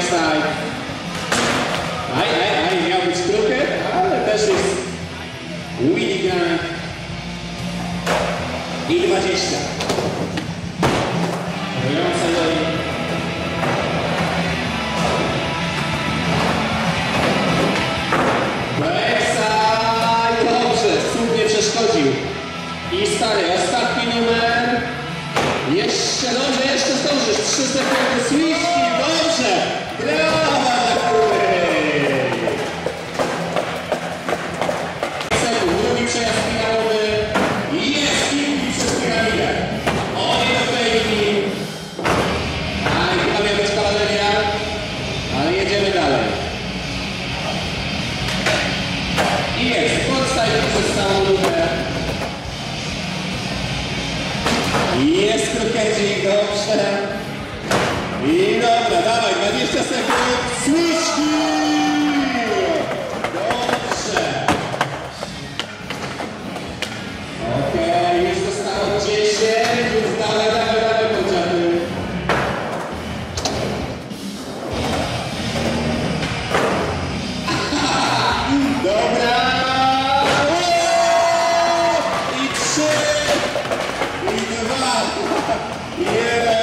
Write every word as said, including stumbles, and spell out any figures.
side. Aj, aj, aj, miał być kruket, ale też jest wheelie grind. I dwadzieścia. Rojąca do backside. Dobrze, słup nie przeszkodził. I stary, ostatni numer. Jeszcze dobrze, jeszcze zdążysz. Trzy sekundy switchki, dobrze. Brawo, sekund, drugi przejazd finałowy. Jest kilki przez piramidę. O, nie do fejki. A, i chyba miał być kawaleria. Ale jedziemy dalej. I jest, podstaje przez całą lubę. Jest krokecik, dobrze. I dobra, dawaj, dwadzieścia sekund. Switchki! Dobrze. Okej, okay, już zostało dziesięć, więc dawaj, dawaj, dawaj, podziamy. Dobra. I trzy. I dwa. Jeden.